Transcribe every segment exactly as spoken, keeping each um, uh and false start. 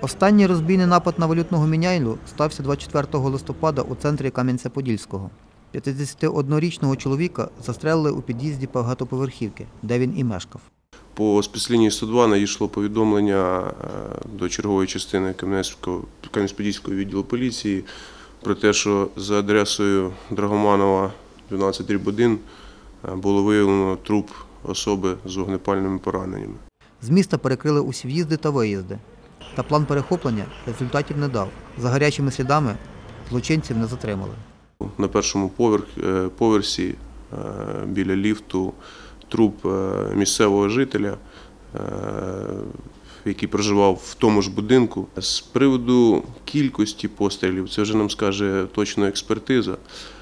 Останній розбійний напад на валютного міняйлу стався двадцять четвертого листопада у центрі Кам'янця-Подільського. п'ятдесятиоднорічного чоловіка застрелили у під'їзді багатоповерхівки, де він і мешкав. По спецлінії сто два надійшло повідомлення до чергової частини Кам'янець-Подільського відділу поліції про те, що за адресою Драгоманова, дванадцять дріб один, було виявлено труп особи з вогнепальними пораненнями. З міста перекрили усі в'їзди та виїзди. Та план перехоплення результатів не дав. За гарячими слідами злочинців не затримали. На першому поверсі біля ліфту труп місцевого жителя, який проживав в тому ж будинку. З приводу кількості пострілів, це вже нам скаже точно експертиза,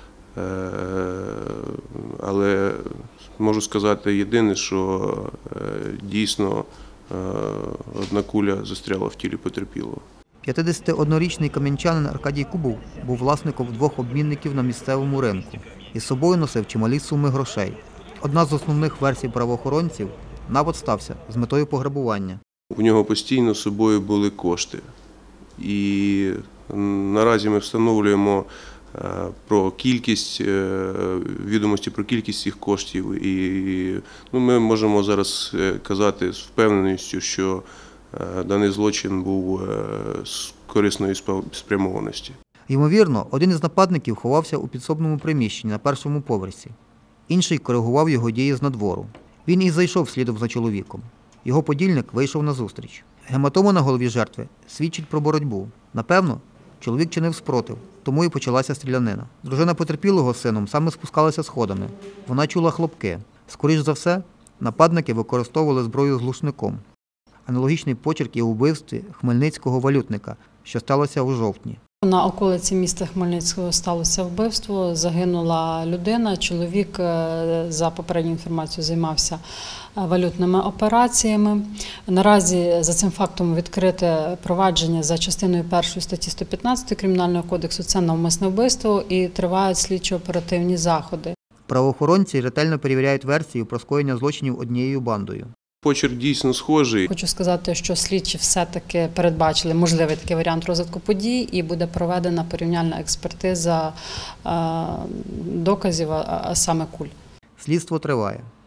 але можу сказати єдине, що дійсно одна куля застряла в тілі потерпілого. п'ятдесятиоднорічний кам'янчанин Аркадій Кубов був власником двох обмінників на місцевому ринку. Із собою носив чималі суми грошей. Одна з основних версій правоохоронців – напад стався з метою пограбування. У нього постійно з собою були кошти. І наразі ми встановлюємо про кількість, відомості про кількість цих коштів. І ну, ми можемо зараз казати з впевненістю, що даний злочин був з корисної спрямованості. Ймовірно, один із нападників ховався у підсобному приміщенні на першому поверсі. Інший коригував його дії з надвору. Він і зайшов слідом за чоловіком. Його подільник вийшов назустріч. Гематома на голові жертви свідчить про боротьбу. Напевно, чоловік чинив спротив, тому і почалася стрілянина. Дружина потерпілого з сином саме спускалася сходами. Вона чула хлопки. Скоріш за все, нападники використовували зброю з глушником. Аналогічний почерк є у вбивстві хмельницького валютника, що сталося у жовтні. На околиці міста Хмельницького сталося вбивство, загинула людина. Чоловік, за попередньою інформацією, займався валютними операціями. Наразі за цим фактом відкрите провадження за частиною першої статті сто п'ятнадцять Кримінального кодексу – це навмисне вбивство і тривають слідчо-оперативні заходи. Правоохоронці ретельно перевіряють версію про скоєння злочинів однією бандою. Почерк дійсно схожий. Хочу сказати, що слідчі все-таки передбачили можливий такий варіант розвитку подій і буде проведена порівняльна експертиза доказів, а саме куль. Слідство триває.